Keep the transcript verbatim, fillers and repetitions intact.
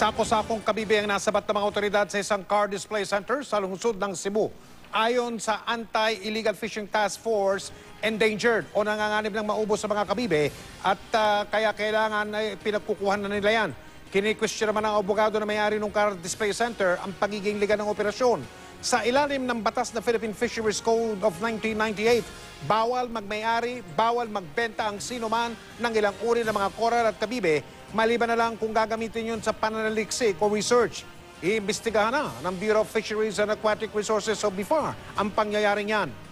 Sako-sakong kabibe ang nasabat ng mga otoridad sa isang car display center sa lungsod ng Cebu. Ayon sa Anti-Illegal Fishing Task Force, endangered o nanganganib ng maubos sa mga kabibe at uh, kaya kailangan ay pinagkukuhan na nila yan. Kini-question naman ng abogado na may-ari ng car display center ang pagiging liga ng operasyon. Sa ilalim ng batas na Philippine Fisheries Code of nineteen ninety-eight, bawal magmay-ari, bawal magbenta ang sino man ng ilang uri ng mga koral at kabibe, maliban na lang kung gagamitin yun sa pananaliksik o research. Iimbestigahan na ng Bureau of Fisheries and Aquatic Resources o B I F A R ang pangyayaring yan.